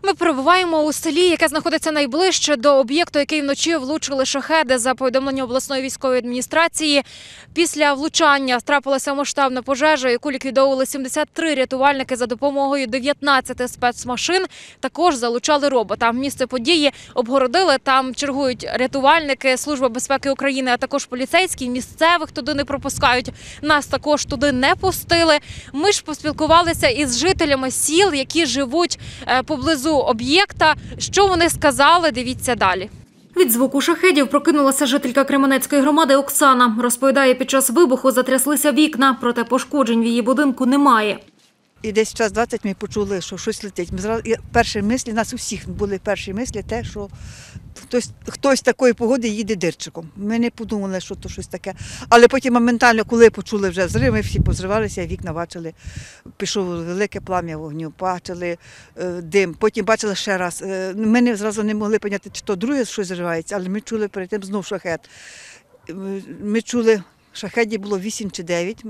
Ми перебуваємо у селі, яке знаходиться найближче до об'єкту, який вночі влучили шахеди. За повідомленням обласної військової адміністрації, після влучання трапилася масштабна пожежа, яку ліквідовували 73 рятувальники за допомогою 19 спецмашин. Також залучали робота. Місце події обгородили, там чергують рятувальники, Служба безпеки України, а також поліцейські. Місцевих туди не пропускають. Нас також туди не пустили. Ми ж поспілкувалися із жителями сіл, які живуть поблизу об'єкта. Що вони сказали, дивіться далі. Від звуку шахедів прокинулася жителька Кременецької громади Оксана. Розповідає, під час вибуху затряслися вікна, проте пошкоджень в її будинку немає. І десь час 20 ми почули, що щось летить. Перші мислі, нас усіх були перші мислі, те, що хтось такої погоди їде дирчиком. Ми не подумали, що то щось таке. Але потім моментально, коли почули вже взрив, ми всі позривалися, вікна бачили, пішов велике плам'я вогню, бачили дим. Потім бачили ще раз. Ми зразу не могли зрозуміти, чи то друге щось зривається, але ми чули перед тим знов шахет. Ми чули, шахедів було 8 чи 9.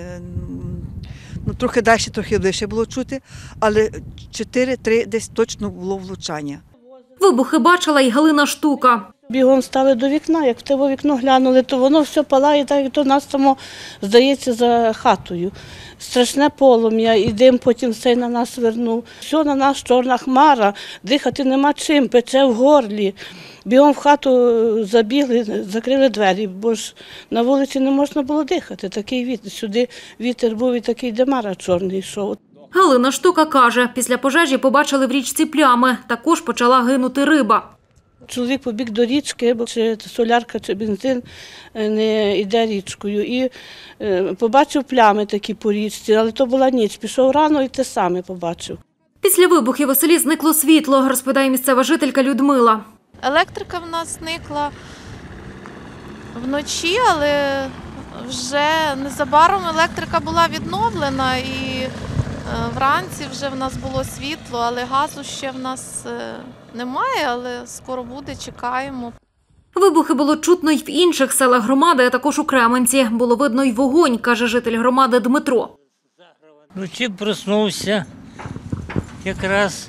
Трохи далі, трохи ближче було чути, але 4-3 десь точно було влучання. Вибухи бачила і Галина Штука. Бігом стали до вікна, як в те вікно глянули, то воно все палає, так як то нас само, здається, за хатою. Страшне полум'я, і дим потім все на нас вернув. Все на нас чорна хмара, дихати нема чим, пече в горлі. Бігом в хату забігли, закрили двері, бо ж на вулиці не можна було дихати. Такий вітер, сюди вітер був і такий димара чорний йшов. Галина Штука каже, після пожежі побачили в річці плями, також почала гинути риба. Чоловік побіг до річки, бо чи солярка, чи бензин не йде річкою. І побачив плями такі по річці, але то була ніч. Пішов рано і те саме побачив. Після вибухів у селі зникло світло, розповідає місцева жителька Людмила. Електрика в нас зникла вночі, але вже незабаром електрика була відновлена і вранці вже в нас було світло, але газу ще в нас немає, але скоро буде, чекаємо. Вибухи було чутно й в інших селах громади, а також у Кременці. Було видно й вогонь, каже житель громади Дмитро. Вночі проснувся, якраз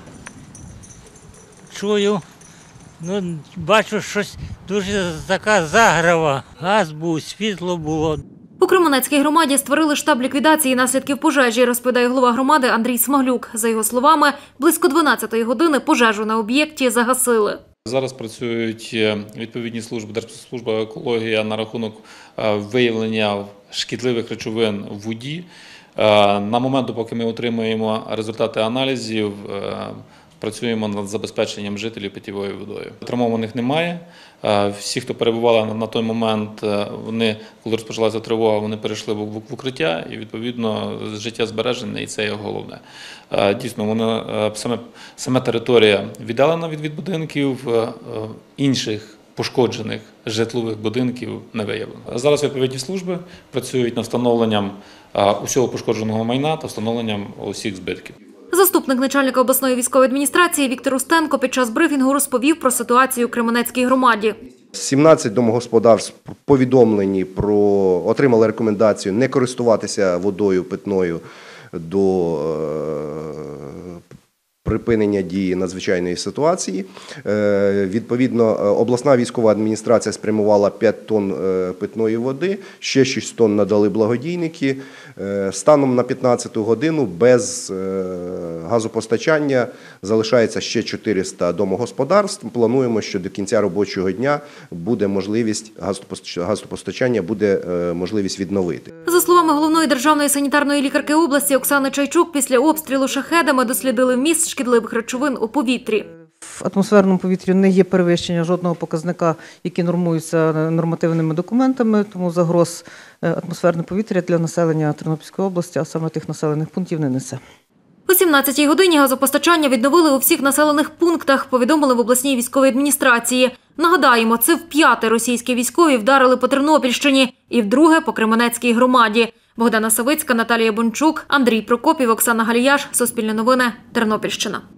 чую, бачу, щось дуже така заграва. Газ був, світло було. У Кременецькій громаді створили штаб ліквідації наслідків пожежі, розповідає голова громади Андрій Смаглюк. За його словами, близько 12-ї години пожежу на об'єкті загасили. Зараз працюють відповідні служби, Держслужба екології на рахунок виявлення шкідливих речовин в воді. На момент, поки ми отримуємо результати аналізів, працюємо над забезпеченням жителів питьовою водою. Травмованих немає. Всі, хто перебували на той момент, вони, коли розпочалася тривога, вони перейшли в укриття і, відповідно, життя збережене, і це є головне. Дійсно, сама територія віддалена від будинків, інших пошкоджених житлових будинків не виявлено. Зараз відповідні служби працюють над встановленням усього пошкодженого майна та встановленням усіх збитків. Заступник начальника обласної військової адміністрації Віктор Устенко під час брифінгу розповів про ситуацію у Кременецькій громаді. 17 домогосподарств повідомлені отримали рекомендацію не користуватися водою питною до припинення дії надзвичайної ситуації. Відповідно, обласна військова адміністрація спрямувала 5 тонн питної води, ще 6 тонн надали благодійники. Станом на 15-ту годину без газопостачання залишається ще 400 домогосподарств. Плануємо, що до кінця робочого дня буде можливість газопостачання, буде можливість відновити. За словами головної державної санітарної лікарки області Оксани Чайчук, після обстрілу шахедами дослідили вміст шкідливих речовин у повітрі. В атмосферному повітрі не є перевищення жодного показника, який нормується нормативними документами, тому загроз атмосферне повітря для населення Тернопільської області, а саме тих населених пунктів, не несе. О 17-й годині газопостачання відновили у всіх населених пунктах, повідомили в обласній військовій адміністрації. Нагадаємо, це вп'яте російські військові вдарили по Тернопільщині і вдруге по Кременецькій громаді. Богдана Савицька, Наталія Бончук, Андрій Прокопів, Оксана Галіяш. Суспільне новини. Тернопільщина.